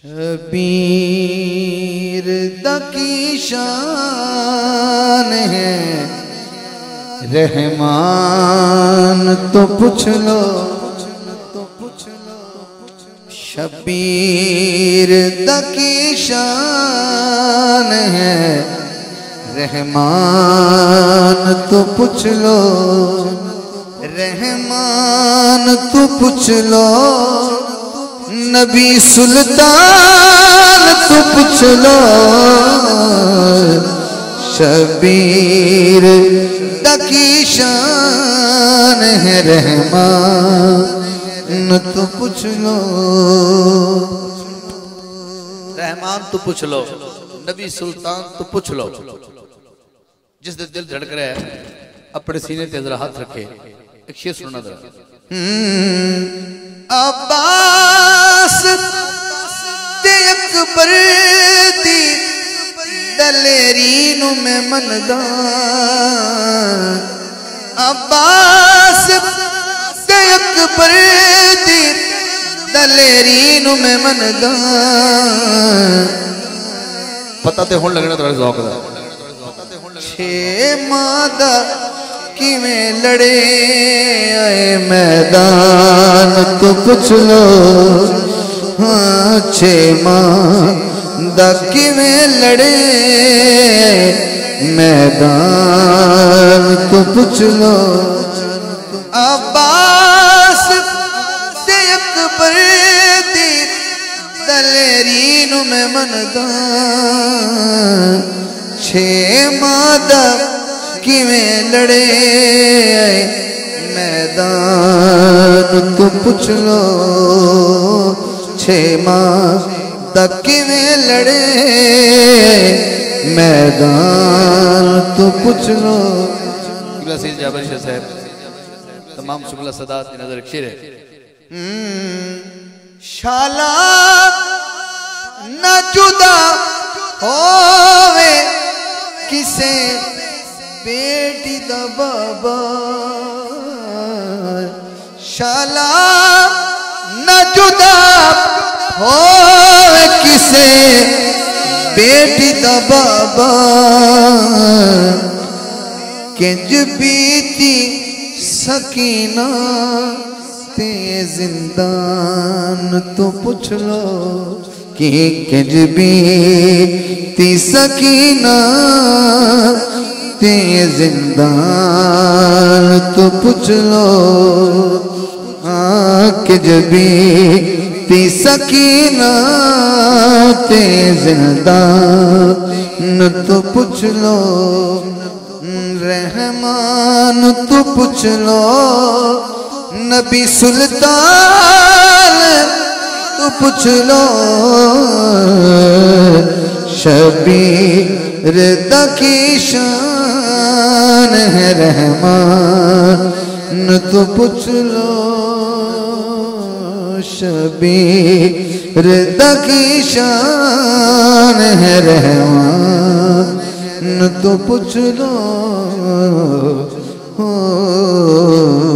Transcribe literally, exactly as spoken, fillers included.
शबीर दकी शान है रहमान तो पूछ लो, तो पूछ लो। शबीर दकी शान है रहमान तो पूछ लो, रहमान तो पूछ लो। नबी सुल्तान तो पूछ लो, शबीर दकी शान है रहमान तो पूछ लो, रहमान तो पूछ लो, नबी सुल्तान तो पूछ लो। जिस दिल धड़क रहा है अपने सीने ते जरा हाथ रखे, एक शेर सुनना जरा। अब्बास ते अकबर दी दलेरी नु मैं मनदा, अब्बास ते अकबर दी दलेरी नु मैं मनदा। पता ते हुण लगना थोड़ा ज़ौक़ दा। छे मादा किवें लड़े आए मैदान तो पूछ लो, हाँ छे मादा किवें लड़े मैदान तो पूछ लो। अब्बास ते अकबर दी दलेरी नु मैं मनदा, छे मादा किवें लड़े मैदान तो पूछ लो, छे मादा किवें लड़े मैदान तो पूछ लो। सैयद जाबिर शाह साहब तमाम शुक्ला सदात की नजर शेर है। शाला न जुदा होवे किसे बेटी दा बाबा, शाला न जुदा होवे किसे बेटी दा बाबा। किंज बीती सकीना ते जिंदान तो पूछ लो, कि किंज बीती सकीना ते जिंदान तो पूछ लो। हाँ किंज बीती सकीना ते जिंदान तो पूछ लो, रहमान तो पूछ लो। नबी सुल्तान तो पूछ लो, शबीर दकी शान है रहमान तो पूछ लो, शबीर दकी शान है रहमान तो पूछ लो।